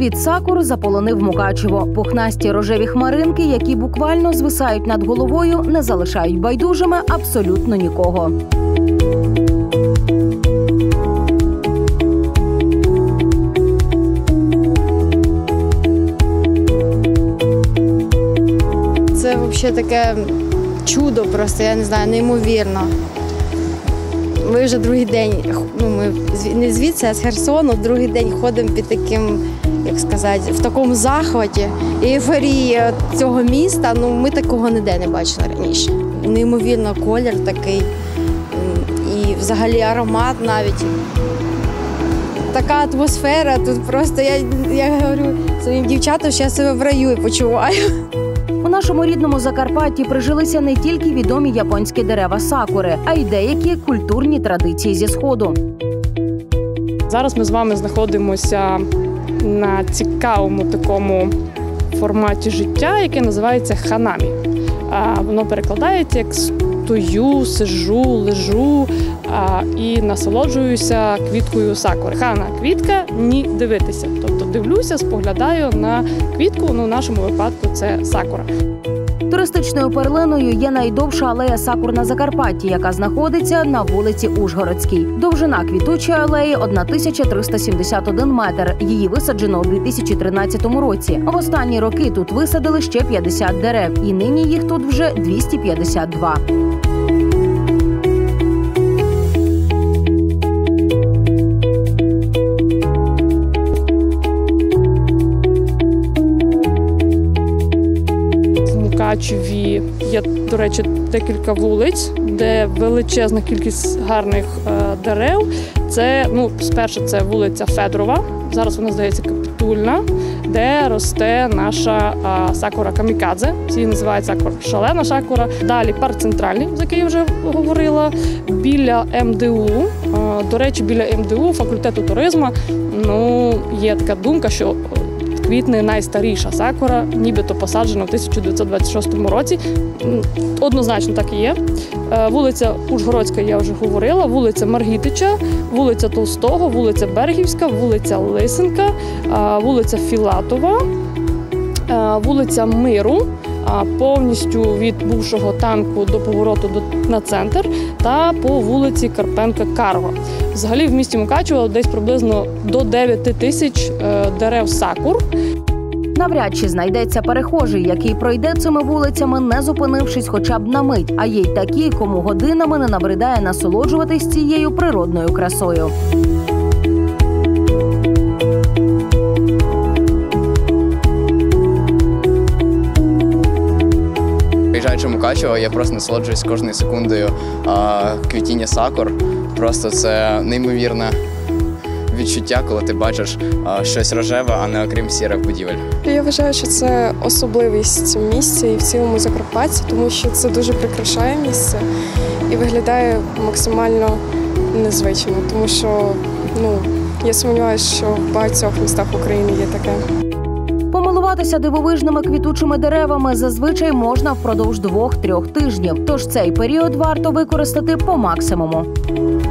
Розцвіт сакур заполонив Мукачево. Пухнасті рожеві хмаринки, які буквально звисають над головою, не залишають байдужими абсолютно нікого. Це взагалі таке чудо просто, я не знаю, неймовірно. Ми вже другий день, ми не звідси, а з Херсону, другий день ходимо під таким, як сказати, в такому захваті і ейфорії цього міста. Ми такого ніде не бачили раніше. Неймовірно колір такий і взагалі аромат навіть. Така атмосфера, тут просто, я говорю своїм дівчатам, що я себе в раю почуваю. У нашому рідному Закарпатті прижилися не тільки відомі японські дерева сакури, а й деякі культурні традиції зі Сходу. Зараз ми з вами знаходимося на цікавому такому форматі життя, яке називається ханамі. Воно перекладається як стою, сиджу, лежу і насолоджуюся квіткою сакури. Хана – квітка, ні – дивитися. Тобто дивлюся, споглядаю на квітку, в нашому випадку це сакура. Туристичною перлиною є найдовша алея сакур на Закарпатті, яка знаходиться на вулиці Ужгородській. Довжина квітучої алеї – 1371 метр. Її висаджено у 2013 році. В останні роки тут висадили ще 50 дерев, і нині їх тут вже 252. Мукачеві є, до речі, декілька вулиць, де величезна кількість гарних дерев. Це, спершу це вулиця Федорова, зараз вона, здається, Капітульна, де росте наша сакура камікадзе. Її називають сакура шалена сакура. Далі парк центральний, за який я вже говорила, біля МДУ. До речі, біля МДУ, факультету туризму, є така думка, що квітне найстаріша сакура, нібито посаджена в 1926 році. Однозначно так і є. Вулиця Ужгородська, я вже говорила, вулиця Маргітича, вулиця Толстого, вулиця Берегівська, вулиця Лисенка, вулиця Філатова, вулиця Миру, повністю від бувшого танку до повороту на центр, та по вулиці Карпенка-Карова. Взагалі в місті Мукачево десь приблизно до 9 тисяч дерев сакур. Навряд чи знайдеться перехожий, який пройде цими вулицями, не зупинившись хоча б на мить. А є й такі, кому годинами не набридає насолоджуватись цією природною красою. Приїжджаючи в Мукачево, я просто насолоджуюсь кожною секундою квітіння сакур. Просто це неймовірне відчуття, коли ти бачиш щось рожеве, а не окрім сірих будівель. Я вважаю, що це особливість місця і в цілому Закарпатті, тому що це дуже прикрашає місце і виглядає максимально незвично, тому що я сумніваюся, що в багатьох містах України є таке. Помилуватися дивовижними квітучими деревами зазвичай можна впродовж 2-3 тижнів, тож цей період варто використати по максимуму.